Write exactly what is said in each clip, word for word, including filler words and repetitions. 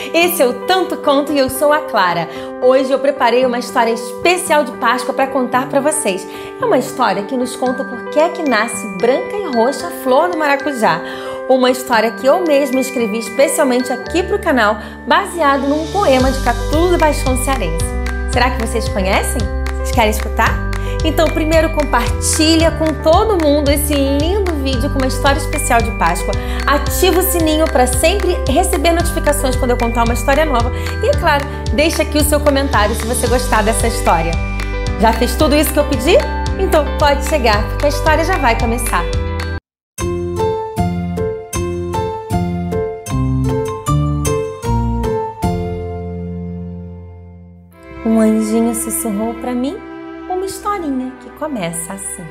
Esse é o Tanto Conto e eu sou a Clara. Hoje eu preparei uma história especial de Páscoa para contar para vocês. É uma história que nos conta por que é que nasce branca e roxa a flor do maracujá. Uma história que eu mesma escrevi especialmente aqui para o canal, baseado num poema de Catulo do Baixão Cearense. Será que vocês conhecem? Vocês querem escutar? Então primeiro compartilha com todo mundo esse lindo vídeo com uma história especial de Páscoa. Ativa o sininho para sempre receber notificações quando eu contar uma história nova. E é claro, deixa aqui o seu comentário se você gostar dessa história. Já fez tudo isso que eu pedi? Então pode chegar, porque a história já vai começar. Um anjinho sussurrou para mim uma historinha que começa assim.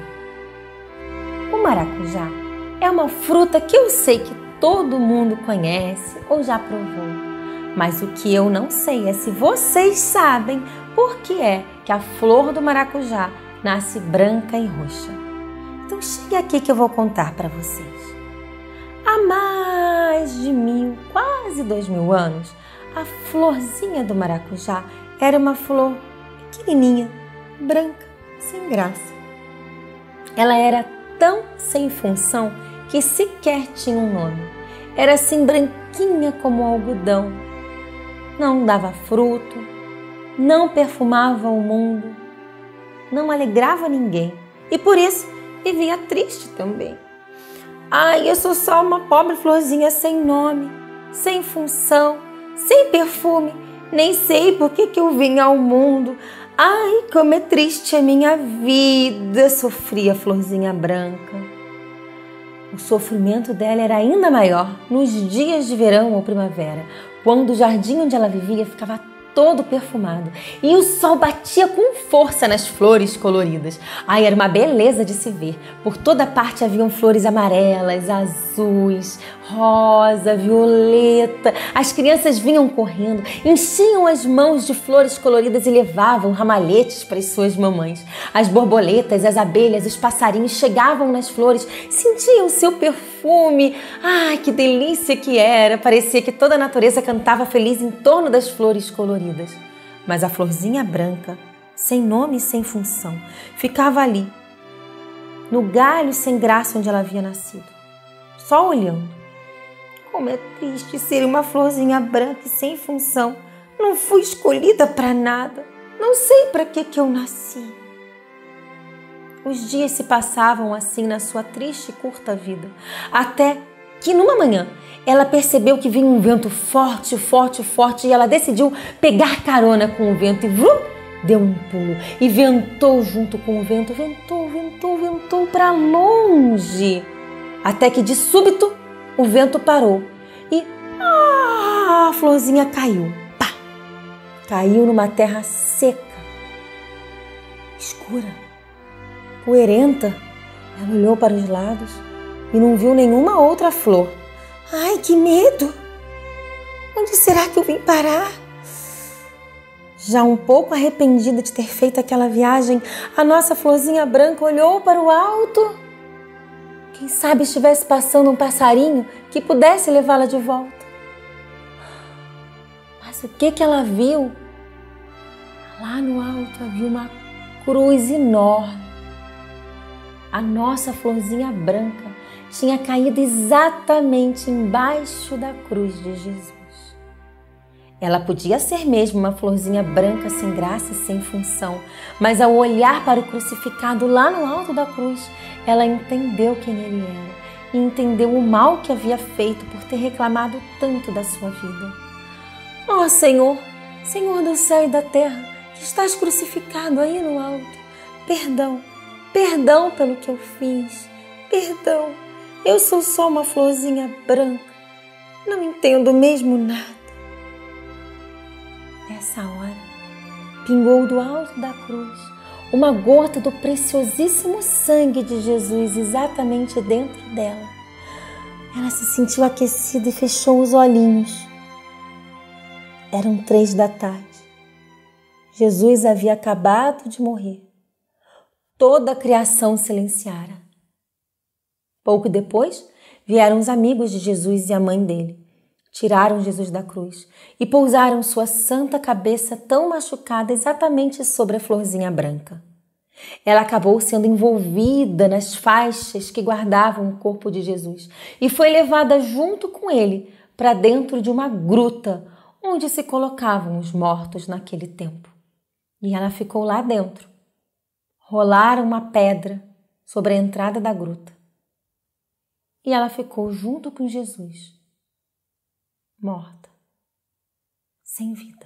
O maracujá é uma fruta que eu sei que todo mundo conhece ou já provou. Mas o que eu não sei é se vocês sabem por que é que a flor do maracujá nasce branca e roxa. Então chegue aqui que eu vou contar para vocês. Há mais de mil, quase dois mil anos, a florzinha do maracujá era uma flor pequenininha, branca, sem graça. Ela era tão sem função que sequer tinha um nome. Era assim branquinha como algodão. Não dava fruto, não perfumava o mundo, não alegrava ninguém e por isso vivia triste também. Ai, eu sou só uma pobre florzinha sem nome, sem função, sem perfume, nem sei por que que eu vim ao mundo. Ai, como é triste a minha vida, sofria a florzinha branca. O sofrimento dela era ainda maior nos dias de verão ou primavera, quando o jardim onde ela vivia ficava todo perfumado e o sol batia com força nas flores coloridas. Ai, era uma beleza de se ver. Por toda parte haviam flores amarelas, azuis, rosa, violeta. As crianças vinham correndo, enchiam as mãos de flores coloridas e levavam ramalhetes para as suas mamães. As borboletas, as abelhas, os passarinhos chegavam nas flores, sentiam o seu perfume. Ai, que delícia que era! Parecia que toda a natureza cantava feliz em torno das flores coloridas. Mas a florzinha branca, sem nome e sem função, ficava ali, no galho sem graça onde ela havia nascido, só olhando. Como é triste ser uma florzinha branca e sem função. Não fui escolhida para nada. Não sei para que que eu nasci. Os dias se passavam assim na sua triste e curta vida, até que numa manhã ela percebeu que vinha um vento forte, forte, forte e ela decidiu pegar carona com o vento e vrum, deu um pulo e ventou junto com o vento, ventou, ventou, ventou para longe, até que de súbito o vento parou e ah, a florzinha caiu, pá, caiu numa terra seca, escura, poeirenta. Ela olhou para os lados e não viu nenhuma outra flor. Ai, que medo! Onde será que eu vim parar? Já um pouco arrependida de ter feito aquela viagem, a nossa florzinha branca olhou para o alto. Quem sabe estivesse passando um passarinho que pudesse levá-la de volta. Mas o que que ela viu? Lá no alto havia uma cruz enorme. A nossa florzinha branca tinha caído exatamente embaixo da cruz de Jesus. Ela podia ser mesmo uma florzinha branca sem graça e sem função, mas ao olhar para o crucificado lá no alto da cruz, ela entendeu quem ele era e entendeu o mal que havia feito por ter reclamado tanto da sua vida. Ó Senhor, Senhor do céu e da terra, que estás crucificado aí no alto, perdão, perdão pelo que eu fiz, perdão. Eu sou só uma florzinha branca, não entendo mesmo nada. Nessa hora, pingou do alto da cruz uma gota do preciosíssimo sangue de Jesus exatamente dentro dela. Ela se sentiu aquecida e fechou os olhinhos. Eram três da tarde. Jesus havia acabado de morrer. Toda a criação silenciara. Pouco depois, vieram os amigos de Jesus e a mãe dele. Tiraram Jesus da cruz e pousaram sua santa cabeça tão machucada exatamente sobre a florzinha branca. Ela acabou sendo envolvida nas faixas que guardavam o corpo de Jesus e foi levada junto com ele para dentro de uma gruta onde se colocavam os mortos naquele tempo. E ela ficou lá dentro. Rolaram uma pedra sobre a entrada da gruta. E ela ficou junto com Jesus, morta, sem vida.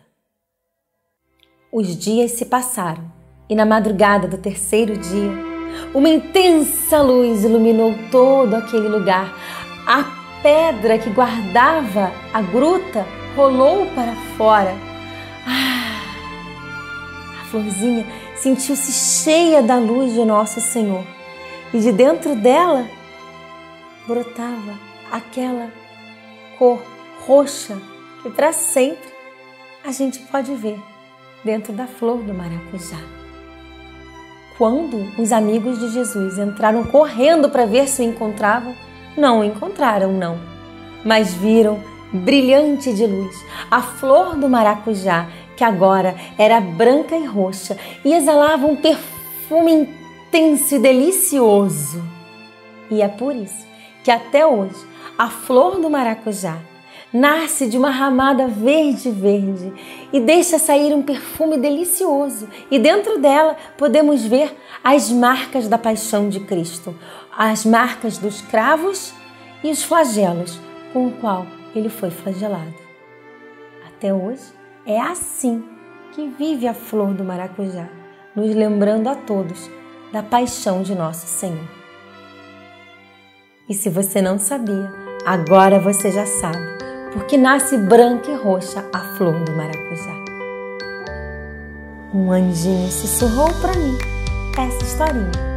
Os dias se passaram e na madrugada do terceiro dia, uma intensa luz iluminou todo aquele lugar. A pedra que guardava a gruta rolou para fora. Ah, a florzinha sentiu-se cheia da luz de Nosso Senhor e de dentro dela brotava aquela cor roxa que para sempre a gente pode ver dentro da flor do maracujá. Quando os amigos de Jesus entraram correndo para ver se o encontravam, não o encontraram, não, mas viram brilhante de luz a flor do maracujá, que agora era branca e roxa e exalava um perfume intenso e delicioso. E é por isso que até hoje a flor do maracujá nasce de uma ramada verde-verde e deixa sair um perfume delicioso. E dentro dela podemos ver as marcas da paixão de Cristo, as marcas dos cravos e os flagelos com o qual ele foi flagelado. Até hoje é assim que vive a flor do maracujá, nos lembrando a todos da paixão de Nosso Senhor. E se você não sabia, agora você já sabe, porque nasce branca e roxa a flor do maracujá. Um anjinho sussurrou para mim essa historinha.